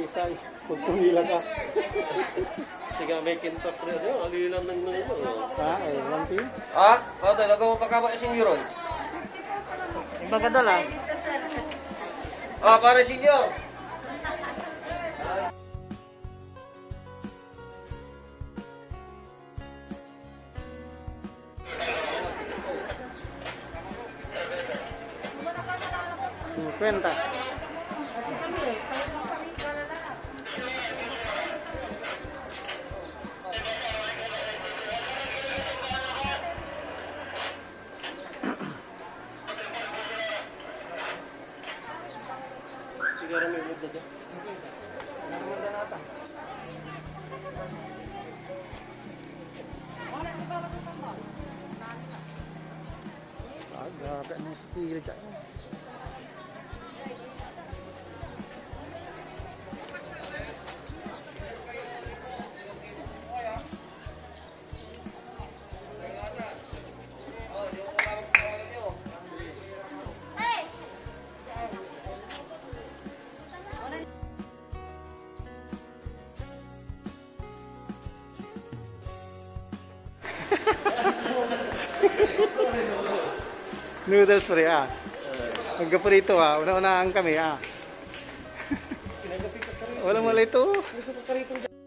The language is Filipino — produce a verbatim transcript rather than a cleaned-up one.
isa. Kung pumila ka. Sige, may kinta pre. Alilan ng mga mo. Ha? Ay, one thing? Ha? O, tayo. Lagaw mo pagkaba senyor. Yung maganda lang. Ah, pare senyor. Kwenta. Sigara may muda dyan. Agak ng spirit ka. Noodles pre ah. Magkaprito ah. Una-unahan kami ah. Walang malay ito.